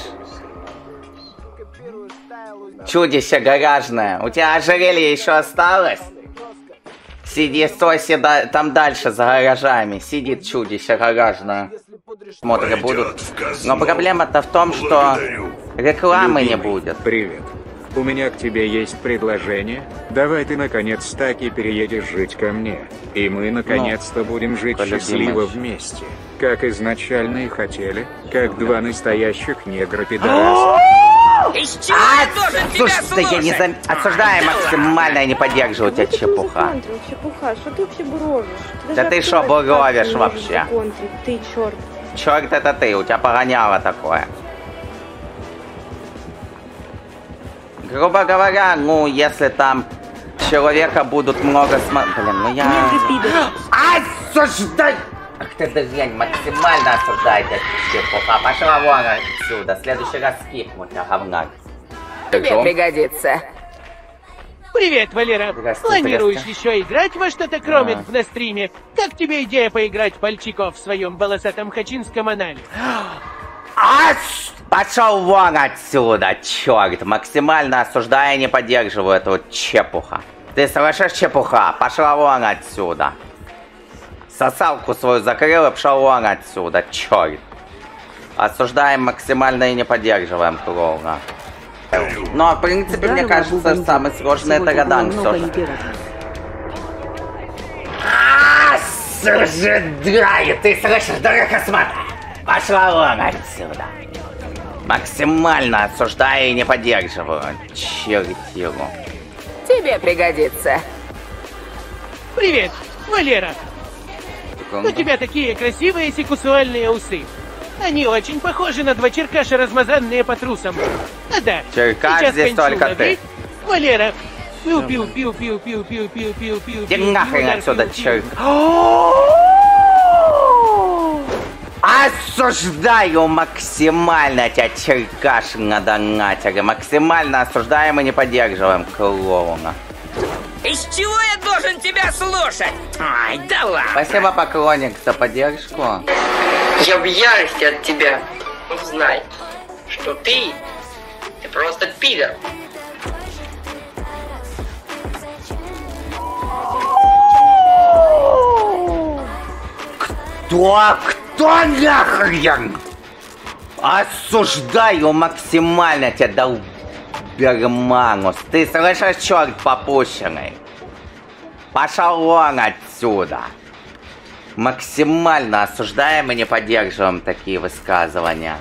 Чудище гаражное, у тебя ожерелье еще осталось? Сиди, стой, там дальше за гаражами, сидит чудище гаражное. Смотры будут. Но проблема-то в том, что рекламы не будет. Привет. У меня к тебе есть предложение. Давай ты наконец-таки переедешь жить ко мне. И мы наконец-то будем жить счастливо вместе. Как изначально и хотели. Как два настоящих негра-пидораса. Слушай, я не осуждаю максимально и не поддерживаю тебя, чепуха. Чепуха, что ты вообще буровишь? Да ты что буровишь вообще? Ты черт. Черт это ты, у тебя погоняло такое. Грубо говоря, ну, если там человека будут много смотреть... Блин, ну я... Осуждай! Ах ты дрянь, максимально осуждайте, чепуха. Пошла вон отсюда. В следующий раз скипну тебя, говнарь. Тебе пригодится. Привет, Валера. Планируешь еще играть во что-то кроме на стриме? Как тебе идея поиграть в пальчиков в своем волосатом хачинском анале? Пошел вон отсюда, черт. Максимально осуждаю и не поддерживаю эту чепуха. Ты слышишь, чепуха? Пошла вон отсюда. Сосалку свою закрыл и пошел вон отсюда, черт. Осуждаем максимально и не поддерживаем клоуна. Но, в принципе, мне кажется, самый сложный это Радан все же. Осуждаю! Ты слышишь, дура космата? Пошла вон отсюда. Максимально осуждаю и не поддерживаю. Чертилу. Тебе пригодится. Привет, Валера. У тебя такие красивые сексуальные усы. Они очень похожи на два черкаша, размазанные по трусам. А да, черкаш здесь только ты. Валера. Пиу-пиу-пиу-пиу-пиу-пиу-пиу-пиу-пиу. Иди нахрен отсюда, черт. Осуждаю максимально тебя, черкаш на донатере. Максимально осуждаем и не поддерживаем клоуна. Из чего я должен тебя слушать? Ай, да ладно. Спасибо, поклонник, за поддержку. Я в ярости от тебя. Знай, что ты просто пидор. Кто нахрен? Осуждаю максимально тебя, долберманус. Ты слышишь, черт попущенный? Пошел вон отсюда. Максимально осуждаем и не поддерживаем такие высказывания.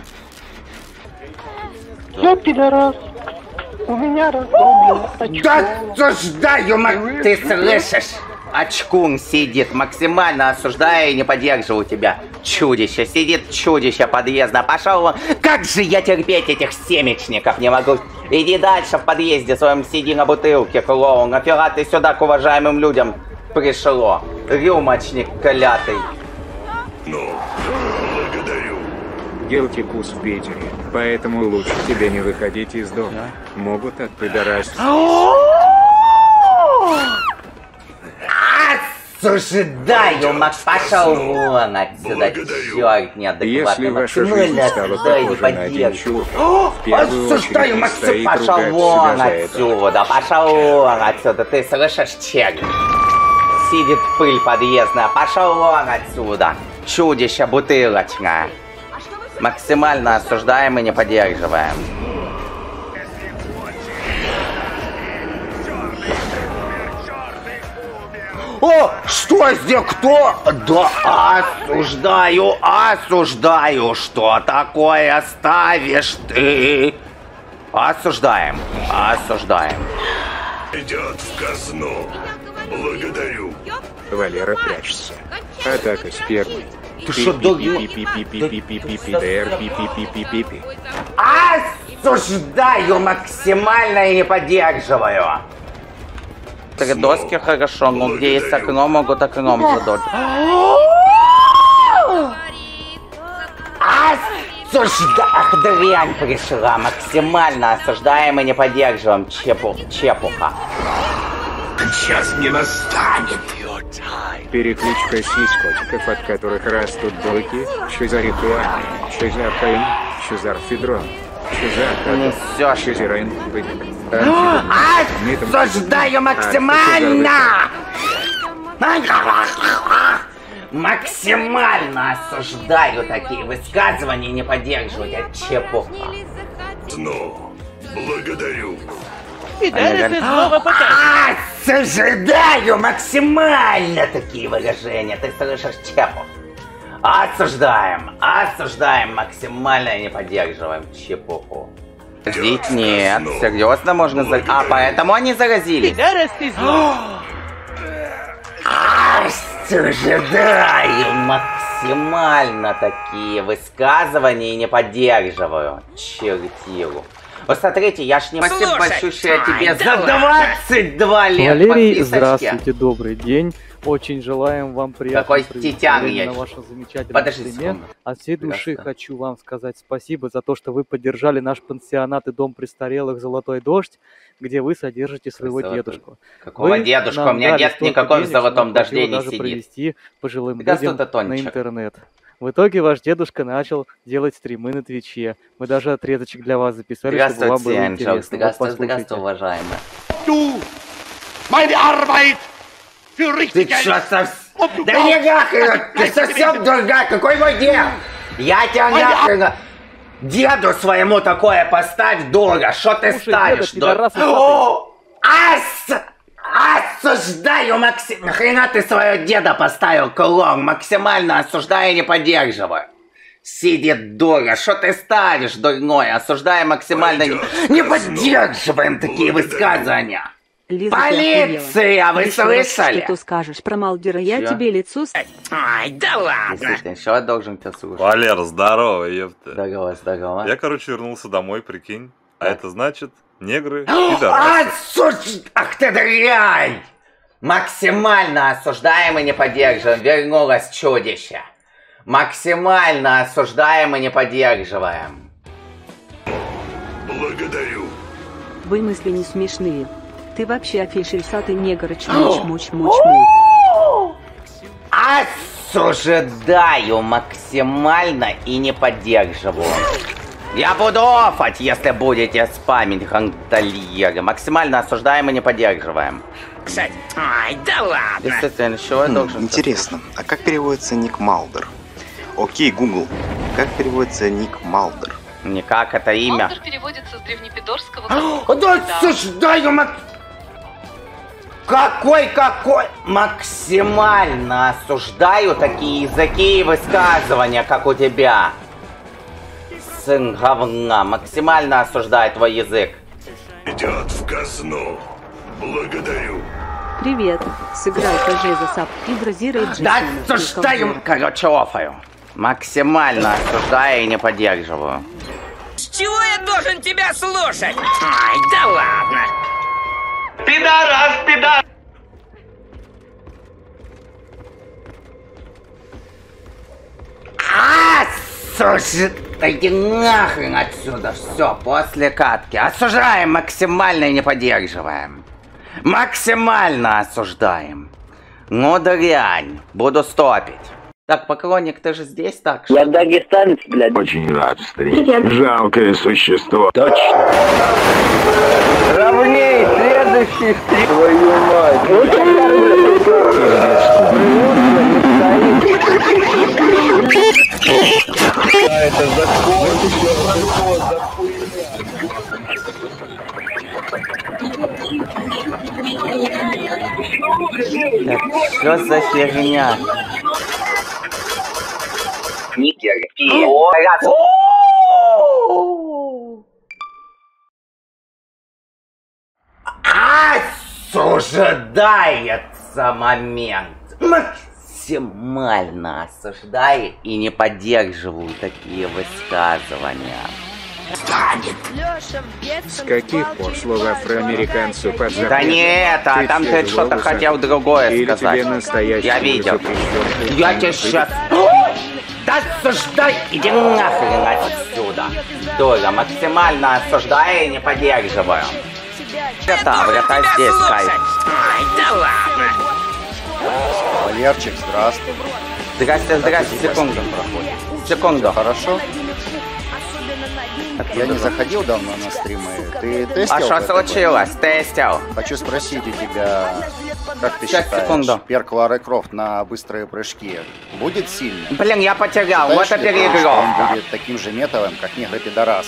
Я пидорас. У меня раздолблено. Да осуждаю, ты слышишь? Очкун сидит, максимально осуждаю и не поддерживаю тебя. Чудище, сидит чудище подъездно. Пошел вон. Как же я терпеть этих семечников не могу. Иди дальше в подъезде своем, сиди на бутылке, клоун. Нафига ты сюда к уважаемым людям пришло? Рюмочник клятый. Ну, благодарю. Делайте кус в Питере, поэтому лучше тебе не выходить из дома. Могут отпидорасить. Осуждаю, Макс, пошел вон отсюда, черт неадекватный. Если ваша жизнь стала похожа на один чур, в первую осуждаю, очередь Макс, стоит пошел ругать вон себя за это. отсюда, пошел вон отсюда, ты слышишь, черт? Сидит пыль подъездная, пошел вон отсюда, чудище бутылочное. Максимально осуждаем и не поддерживаем. О, что здесь, кто? Да, осуждаю, что такое ставишь ты? Осуждаем. Идет в казну. Благодарю. Валера прячется. Атака с первой. Ты что, осуждаю максимально и не поддерживаю. Три доски хорошо, но где есть окно, могут окном задуть. Ах, дрянь пришла. Максимально осуждаем и не поддерживаем. Чепуха. Сейчас не настанет. Перекличка сиськотиков, от которых растут булки, шизоритуальный, шизаркаин, шизарфедрон, шизаркаин, шизерайн, осуждаю максимально! Максимально осуждаю такие высказывания и не поддерживаю. Я чепуха. Ну, благодарю. Осуждаю максимально такие выражения. Ты слышишь, чепух? Осуждаем максимально и не поддерживаем чепуху. Нет, серьезно можно заразить. А, поэтому они заразились. Осуждаю максимально такие высказывания и не поддерживаю. Чертилу. Посмотрите, я ж не спасибо большущее тебе за 22 лет. Валерий, здравствуйте, добрый день. Очень желаем вам приятного на вашем замечательном стриме. От всей души хочу вам сказать спасибо за то, что вы поддержали наш пансионат и дом престарелых «Золотой дождь», где вы содержите своего дедушку. Какого дедушку? У меня дед никакой в «Золотом дожде» не сидит. Провести пожилым людям на интернет. В итоге ваш дедушка начал делать стримы на Твиче. Мы даже отрезочек для вас записали, чтобы вам было интересно. Здравствуйте, уважаемые. Ты что, совсем... Да не нахрен! Ты совсем дурак! Какой мой дед? Я тебя нахрен... Деду своему такое поставь, дура! Что ты ставишь, дура? Осуждаю, Максим! Нахрена ты своего деда поставил, клон? Максимально осуждаю и не поддерживаю. Сидит дура, что ты ставишь, дурной? Осуждаю максимально, не поддерживаем такие высказывания. Лиза, полиция, вы слышали? Что ты скажешь про Малдера? Я тебе лицо... Ай, да ладно. Что я должен тебя слушать? Валер, здорово, ёпта. Здорово. Я, короче, вернулся домой, прикинь. А это значит, негры и пидорасы. Ах ты дрянь! Максимально осуждаем и не поддерживаем. Вернулось чудище. Максимально осуждаем и не поддерживаем. Благодарю. Вы мысли не смешные. Ты вообще офишельсатый негр, чмуч-муч-муч-муч. Осуждаю максимально и не поддерживаю. Я буду офать, если будете спамить гандальеры. Максимально осуждаем и не поддерживаем. Кстати, ай, да ладно. Естественно, чего я должен... Интересно, а как переводится ник Малдер? Окей, Google, как переводится ник Малдер? Никак, это имя. Малдер переводится с древнепидорского... Да осуждаю Какой? Максимально осуждаю такие языки и высказывания, как у тебя. Сын говна, максимально осуждаю твой язык. Идет в казну. Благодарю. Привет. Сыграй КЖ за сап Пидразира и Джессона. Да осуждаю, короче, офаю. Максимально осуждаю и не поддерживаю. С чего я должен тебя слушать? Ай, да ладно. Пидорас! Слушай, иди нахрен отсюда, все, после катки. Осуждаем максимально и не поддерживаем. Максимально осуждаем. Ну дрянь, буду стопить. Так, поклонник, ты же здесь, так что? Я дагестанец, блядь. Очень рад встретить. Жалкое существо. Точно. Равней, следующий стрим. Твою мать. Это закон. Что за фигня? Никер. Осуждается момент. Максимально осуждаю и не поддерживаю такие высказывания. С каких пор слово афроамериканцу под запретом? Да не это, а там ты что-то хотел другое сказать. Я видел. Я тебе сейчас... Да осуждай, иди нахрен отсюда. Дура, максимально осуждаю и не поддерживаю. Врата здесь, Кай. Ай, да ладно. Валерчик, здравствуй. Здрасте, секунду. Хорошо? Я не заходил давно на стримы. Ты тестил? А что случилось? Тестил. Хочу спросить у тебя, как ты Сейчас, считаешь, секунду. перк Лары Крофт на быстрые прыжки будет сильный? Блин, я потерял, Считаешь вот это ли ты, что он переиграл. будет таким же метовым, как негр-пидорас?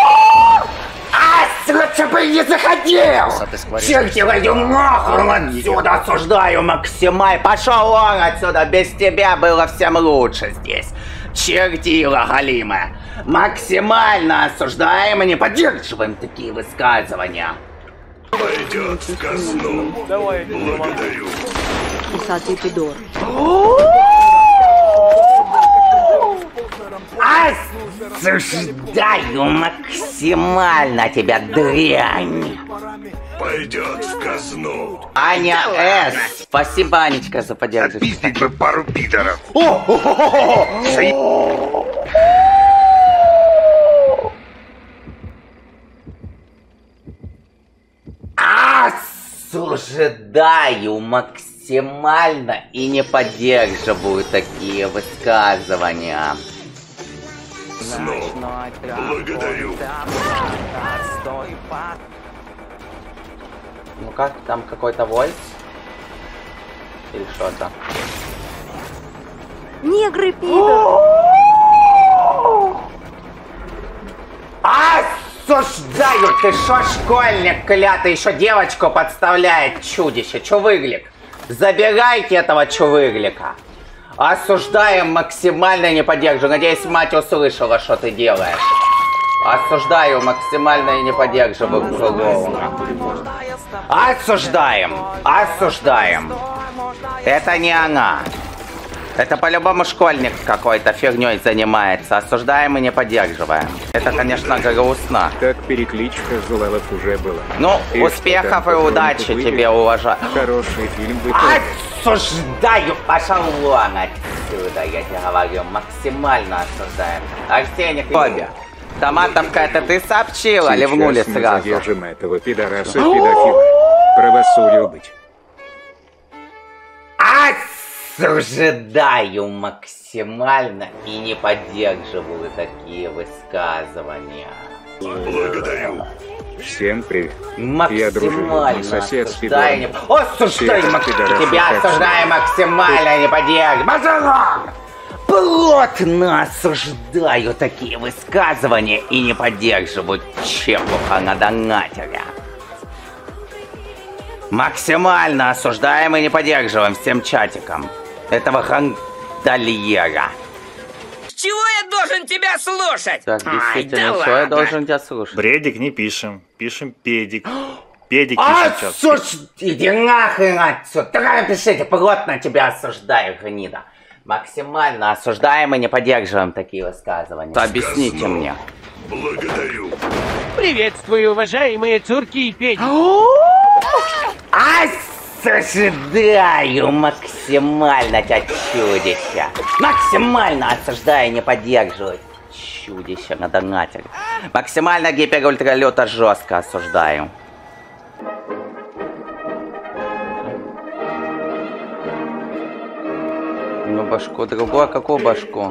Лучше бы не заходил! Чертила нахрен отсюда, осуждаю максимально. Пошел он отсюда, без тебя было всем лучше здесь. Чертила галимая. Максимально осуждаем и не поддерживаем такие высказывания. Пойдет в казну. Благодарю. Усатый пидор. Осуждаю максимально тебя, дрянь. Пойдет в казну. Аня С. Спасибо, Анечка, за поддержку. Отпиздить бы пару пидоров. Осуждаю максимально и не поддерживаю такие высказывания. Благодарю. Ну-ка, там какой-то войс? Или что-то? Негры, пидор! Осуждаю! Ты шо, школьник клятый, еще девочку подставляет, чудище, чувыглик! Забирайте этого чувыглика! Осуждаем максимально, не поддерживаю. Надеюсь, мать услышала, что ты делаешь. Осуждаю максимально и не поддерживаю клоуна. Осуждаем. Это не она. Это по-любому школьник какой-то фигней занимается. Осуждаем и не поддерживаем. Это, конечно, грустно. Как перекличка Зулалов уже была. Ну, и успехов и удачи тебе, уважаю. Хороший фильм вы осуждаю! Пошел вон отсюда, я тебе говорю. Максимально осуждаем. Арсений Коби, томатовка, это ты сообщила? Ливнули сразу. Задержим этого пидораса-педофила. правосудию быть. Осуждаю максимально и не поддерживаю такие высказывания. Благодарю. Всем привет. Максимально Я дружелюбный сосед с осуждаю, Пидором. осуждаю, тебя осуждаю максимально не поддерживаю. Плотно осуждаю такие высказывания и не поддерживаю чепуха на донатеря. Максимально осуждаем и не поддерживаем всем чатикам этого хандальера. С чего я должен тебя слушать? Так, действительно, что я должен тебя слушать? Бредик не пишем, пишем педик. Педик пишем сейчас. Иди нахрен отсюда. Пишите, плотно тебя осуждаю, гнида. Максимально осуждаем и не поддерживаем такие высказывания. Объясните мне. Благодарю. Приветствую, уважаемые цурки и педи. Осуждаю максимально тебя, чудище. Максимально осуждаю и не поддерживаю чудище на донате. Максимально гипер-ультралюто жестко осуждаю. Ну, башку другую, какую башку?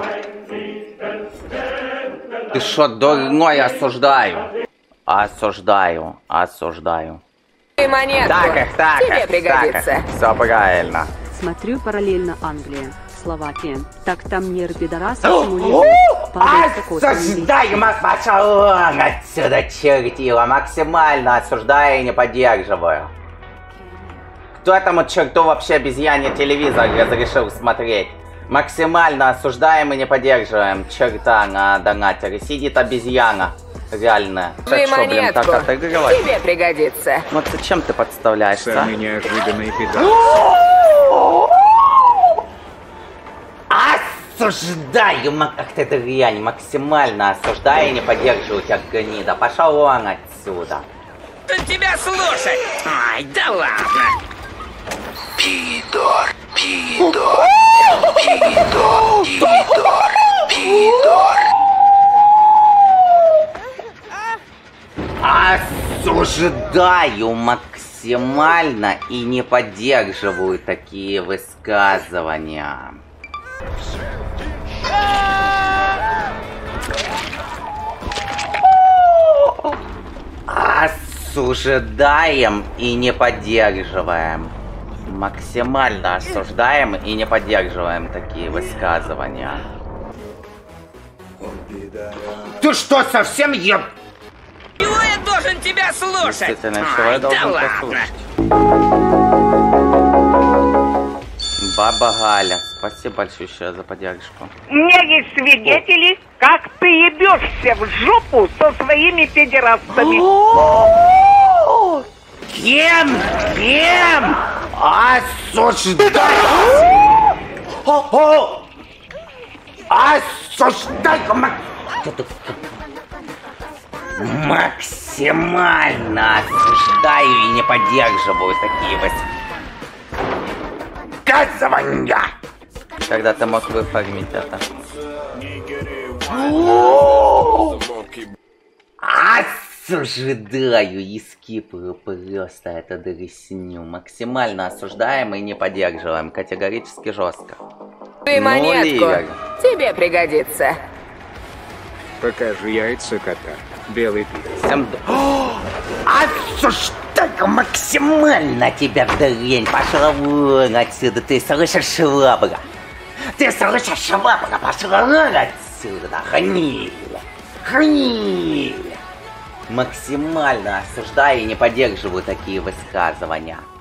Ты шо, дурной, осуждаю. Осуждаю, осуждаю. Монетку. Так, тебе пригодится. Все правильно. Смотрю параллельно Англия, Словакия. Так там нерв пидорас симулирует. Осуждаю, пошел отсюда, чертила. Максимально осуждаю и не поддерживаю. Кто этому черту вообще обезьяне телевизор разрешил смотреть? Максимально осуждаем и не поддерживаем черта на донатере. Сидит обезьяна. Реально. Ты монетку. Тебе пригодится. Вот зачем ты подставляешься? Самый неожиданный пидор. Осуждаю, ах ты дрянь, максимально осуждаю и не поддерживаю тебя, гнида. Пошел он отсюда. Тебя слушать. Ай, да ладно. Пидор, пидор, пидор, пидор, пидор. Осуждаю максимально и не поддерживаю такие высказывания. Осуждаем и не поддерживаем. Максимально осуждаем и не поддерживаем такие высказывания. Ты что, совсем еб... Чего я должен тебя слушать? Действительно, чего я должен послушать? Баба Галя, спасибо большое за поддержку. У меня есть свидетели, как ты ебешься в жопу со своими педерастами. Кем? Кем? Осуждай! Осуждай! Максимально осуждаю и не поддерживаю такие высказывания. Когда ты мог выформить это? Осуждаю и скипаю просто это дресню. Максимально осуждаем и не поддерживаем. Категорически жестко. Ты монетку. Тебе пригодится. Покажи яйца кота. Белый пидор. Всем... Осуждаю максимально тебя, дрянь. Пошла вон отсюда. Ты слышишь, швабра? Ты слышишь, швабра? Пошла вон отсюда. Хранили. Хранили. Максимально осуждаю и не поддерживаю такие высказывания.